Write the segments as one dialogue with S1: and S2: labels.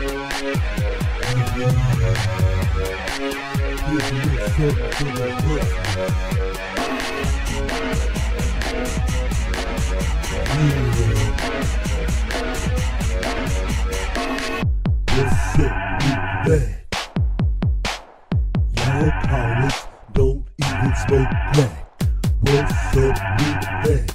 S1: Y'all cowards don't even smoke crack. What's up with that?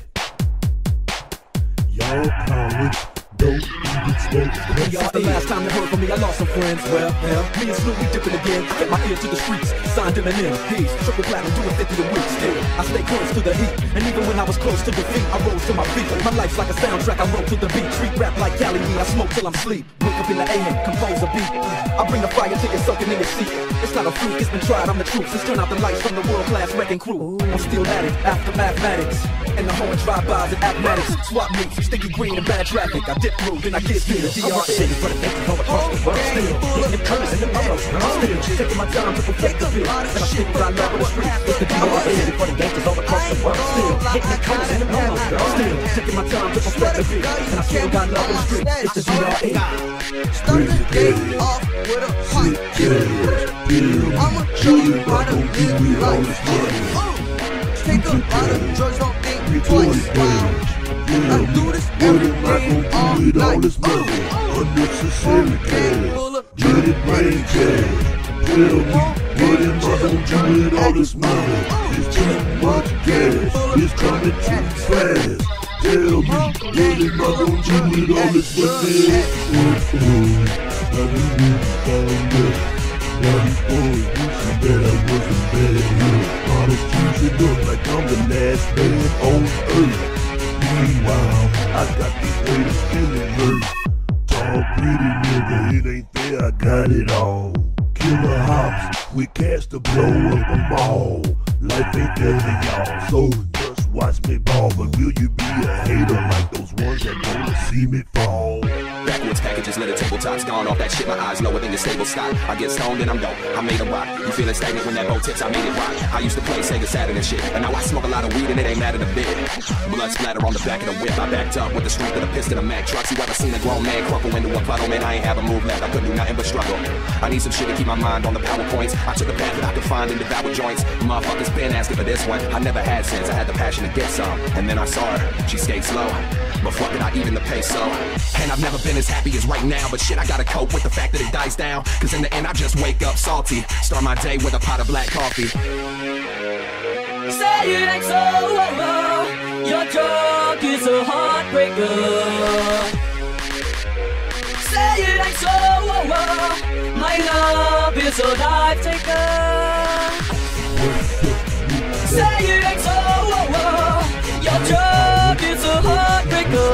S1: Y'all cowards don't even smoke crack.
S2: Y'all, the last time you heard from me, I lost some friends. Well, me and Snoop, we dipping again. Get my ear to the streets, signed him and in. He's triple platinum, doing 50 a week. Still, I stay close to the heat, and even when I was close to defeat, I rose to my feet. My life's like a soundtrack, I wrote to the beat. Street rap like Cali, I smoke till I'm sleep. Wake up in the AM, compose a beat. I bring the fire till you're soaking in your seat. It's not a fluke, it's been tried, I'm the truth. Let's turn out the lights from the world-class wrecking crew. I'm still at it, after mathematics. And the whole drive-bys and acmatics. Swap meets, sticky green and bad traffic. I dip through, then I get through the D.R.E. for the gangsters all across the world. Still hitting them curves and them arrows. I'm still taking my time to perfect the beat. And I stick what I love on the street. It's the D.R.E. for the gangsters all across the world. Still hitting them curves and them arrows. I'm still taking my time to perfect the beat. And I still got love on the street. It's the D.R.E.
S3: Start the day off with a hot kill. I'ma show you how to live life. Take a lot of drugs, don't think twice. I do this every day, all night.
S1: Unnecessary cash, dirty brain cash. Tell me, what am I gonna do with all this money? It's too much gas, it's coming too fast. Tell me, what am I gonna do with all this money? I didn't really find out. Now these boys wishing that I wasn't bad. All this juicing up like I'm the last man on earth. Meanwhile, I got these haters feeling hurt. Tall, pretty nigga, it ain't fair, I got it all. Killer hops, we cash to blow up a mall. Life ain't fair to y'all, so just watch me ball. But will you be a hater like those ones that wanna see me fall?
S4: Backwoods packages, little tabletops, gone off that shit, my eyes lower than your stable stock. I get stoned and I'm dope, I made a rock. You feeling stagnant when that bow tips, I made it rock. I used to play Sega Saturn and shit, and now I smoke a lot of weed and it ain't matter a bit. Blood splatter on the back of the whip, I backed up with the strength of the piston of Mack trucks. You ever seen a grown man crumple into a puddle? Man, I ain't have a move left, I couldn't do nothing but struggle. I need some shit to keep my mind on the PowerPoints. I took the path that I could find and devour joints. Motherfuckers been asking for this one, I never had since. I had the passion to get some, and then I saw her, she skates slow, but fuck it, I even the pace so. And I've never been as happy as right now, but shit, I gotta cope with the fact that it dies down. Cause in the end I just wake up salty, start my day with a pot of black coffee.
S5: Say it ain't so, your drug is a heartbreaker. Say it ain't so, my love is a life taker. Say it ain't so, your drug is a heartbreaker.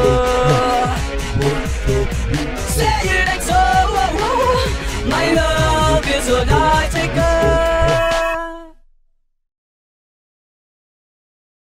S5: Say it ain't so, my love is a life taker.